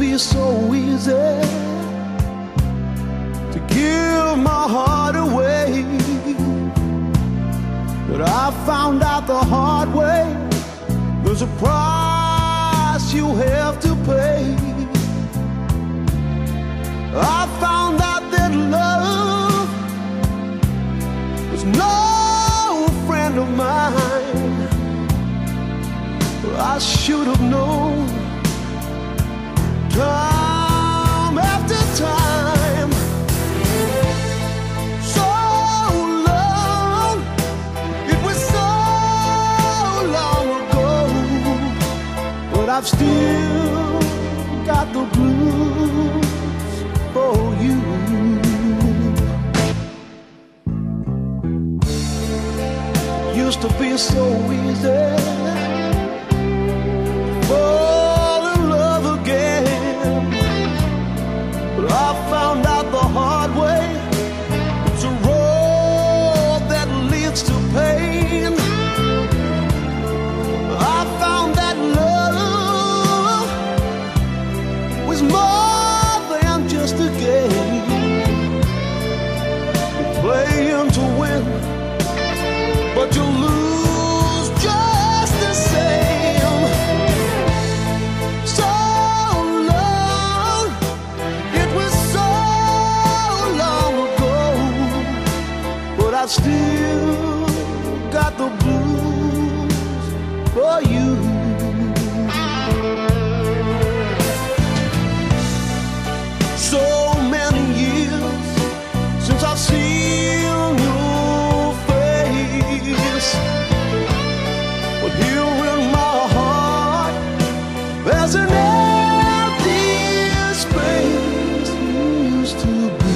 be so easy to give my heart away, but I found out the hard way there's a price you have to pay. I found out that love was no friend of mine. I should have known time after time. So long, it was so long ago, but I've still got the blues for you. Used to be so easy fall in love again, but I found out the hard way it's a road that leads to pain. I found that love was more than just a game. You're playing to win, but you lose just the same. So long, it was so long ago, but I still got the blues for you. So many years since I've seen your face, but here in my heart there's an empty space you used to be.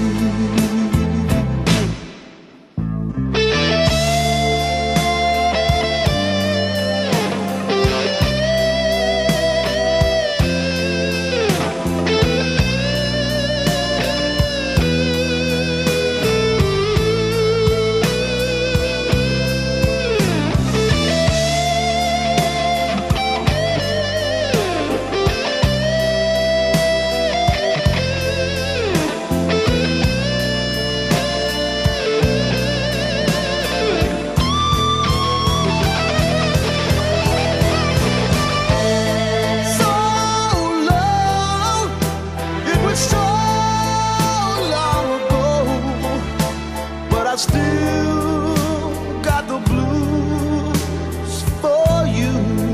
I still got the blues for you.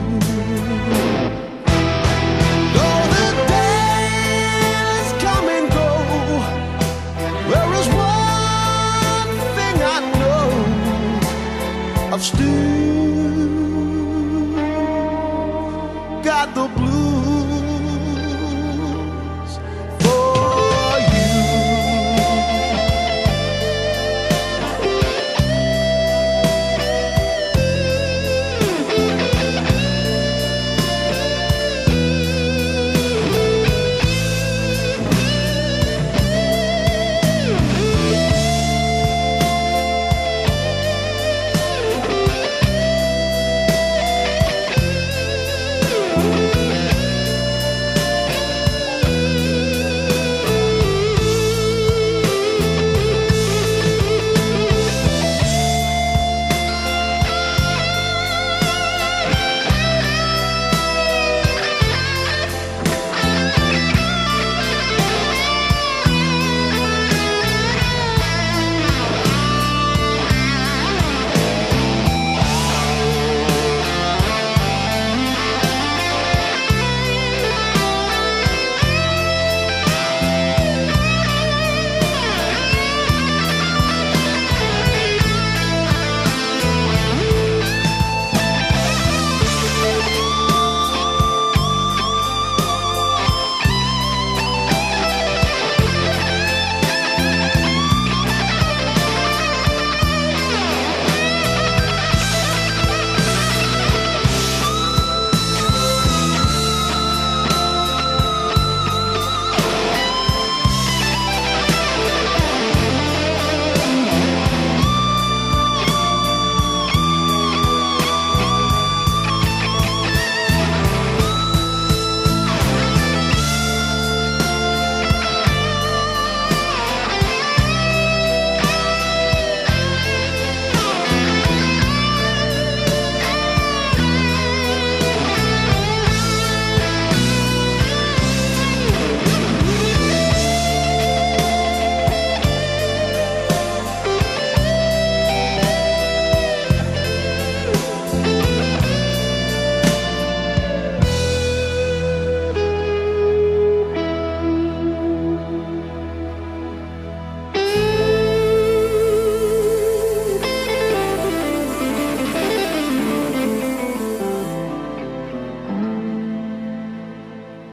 Though the days come and go, there is one thing I know, I've still got the blues.